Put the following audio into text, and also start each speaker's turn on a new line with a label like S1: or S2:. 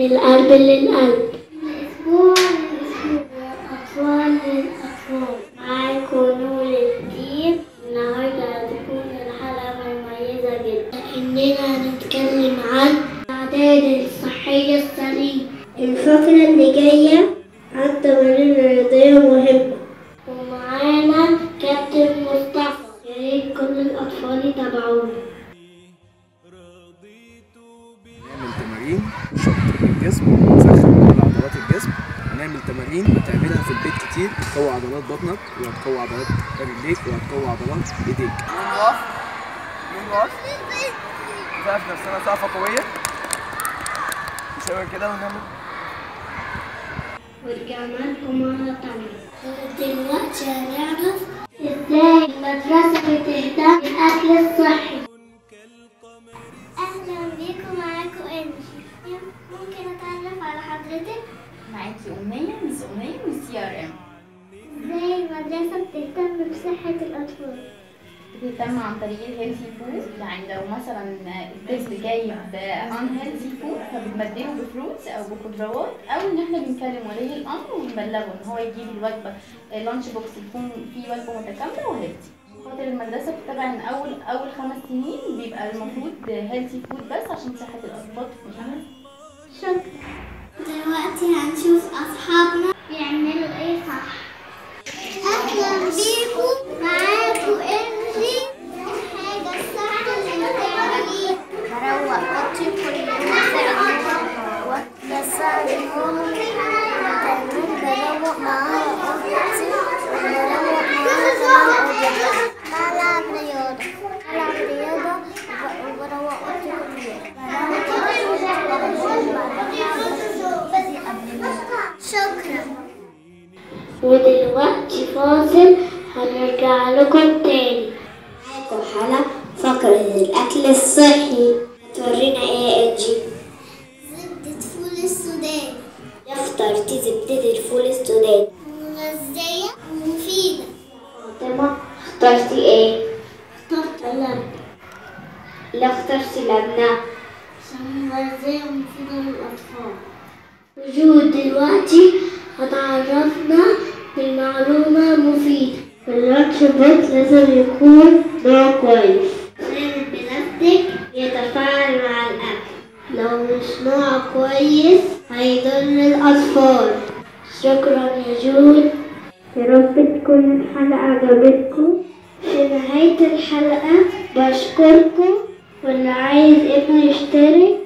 S1: القلب للقلب، الأسبوع للأسبوع، الأطفال للأطفال. معاكم نور الدين. النهارده هتكون الحلقة مميزة جدا، إننا هنتكلم عن العادات الصحية السليمة. الفقرة اللي جاية عن تمارين رياضية مهمة، ومعانا كابتن مصطفى. يا ريت كل الأطفال يتابعونا.
S2: نعمل تمارين شط الجسم، نسخن كل عضلات الجسم، ونعمل تمارين هتعملها في البيت كتير، تقوي عضلات بطنك وهتقوي عضلات رجليك وهتقوي عضلات ايديك. نقف نسقف نفسنا سقفة قوية، نشاور كده ونعمل.
S1: ورجعنا لكم مرة تانية. دلوقتي هنعرف ازاي المدرسة بتهتم بالأكل الصحي. أهلا بيكم، معاكم إنجي. ممكن أتعرف على حضرتك؟
S3: معاكي أمنية، مس أمنية من CRM.
S1: ازاي المدرسة بتهتم بصحة الأطفال؟
S3: بتهتم عن طريق الهيلثي فود، يعني لو مثلا الطفل جاي بان هيلثي فود فبنبدله بفروتس او بخضروات، او ان احنا بنكلم ولي الامر ونبلغه ان هو يجيب الوجبه اللانش بوكس يكون فيه وجبه متكامله وهيلثي. خاطر المدرسه بتتابع ان اول 5 سنين بيبقى المفروض هيلثي فود بس عشان صحه الاطفال تكون احسن.
S1: شكرا. دلوقتي هنشوف اصحابنا بيعملوا ايه صح. اهلا بيكم، معاكم انجي. الحاجه الصح اللي بتعمليه بروق اوضتي كل يوم وبساعدهم بروق معاها اوضتي وبروق معاها كمان بلعب رياضه وبروق اوضتي كل يوم. شكرا. ودلوقتي فاصل، هنرجع لكم تاني. معاكم حلا فقرة الأكل الصحي. هتورينا ايه يا انجي؟ زبدة فول السوداني. اخترتي زبدة الفول السوداني مغذية ومفيدة. فاطمة اخترتي ايه؟ اخترت اللبن. لا اخترتي لبنة عشان مغذية ومفيدة للأطفال. وجود دلوقتي هتعرفنا بالمعلومة مفيدة. اللانش بوكس لازم يكون نوع كويس عشان البلاستيك يتفاعل مع الأكل. لو مش نوع كويس هيضر الأطفال. شكرا يا جود. يا رب تكون الحلقة عجبتكم. في نهاية الحلقة بشكركم، واللي عايز ابنه يشترك